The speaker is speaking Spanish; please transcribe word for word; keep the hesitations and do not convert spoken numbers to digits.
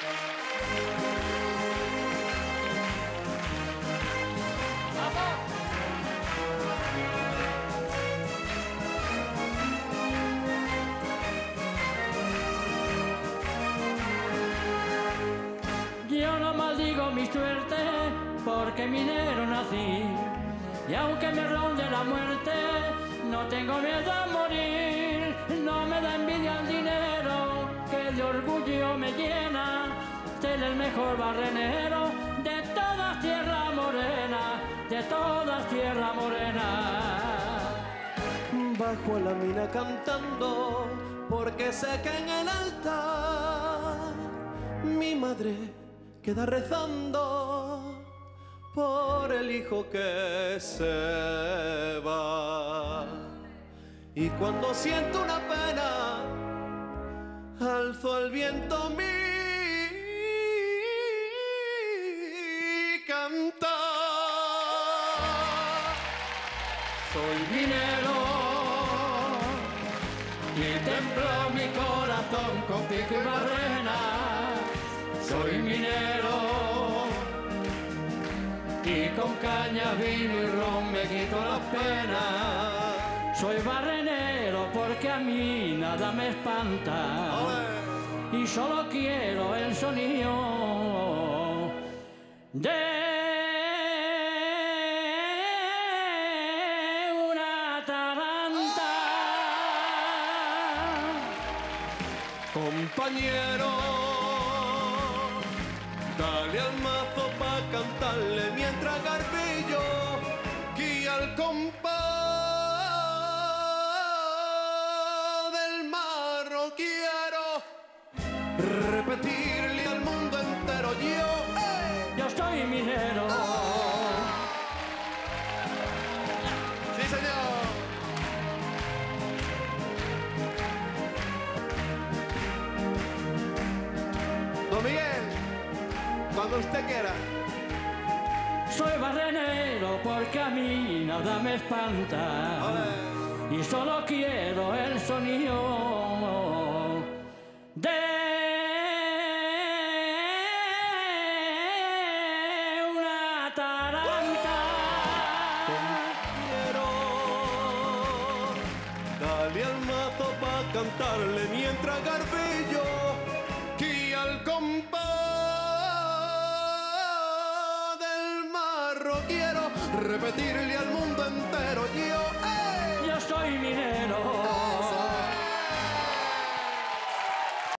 Yo no maldigo mi suerte porque minero nací, y aunque me ronde la muerte no tengo miedo a morir. No me da envidia el dinero que de orgullo me llena ser el mejor barrenero de toda Tierra Morena, de toda Tierra Morena. Bajo a la mina cantando porque sé que en el altar mi madre queda rezando por el hijo que se va. Y cuando siento una pena, alzo al viento mi cantar. Soy minero y tembló mi corazón con pico y barrena. Soy minero y con caña, vino y ron me quito las penas. Soy barrenero porque a mí nada me espanta. ¡Olé! Y solo quiero el sonido de una taranta. Compañero, dale al mazo pa' cantarle mientras Garbillo guía al compás del marro. Quiero repetirle al mundo entero yo, ¡eh! Yo soy minero. ¡Oh! ¡Sí, señor! Don Miguel, cuando usted quiera. Soy barrenero porque a mí nada me espanta. ¡Olé! Y solo quiero el sonido de una taranta. Quiero dale al mazo pa' cantarle mientras Garbillo guía al compás del marro. Quiero repetirle al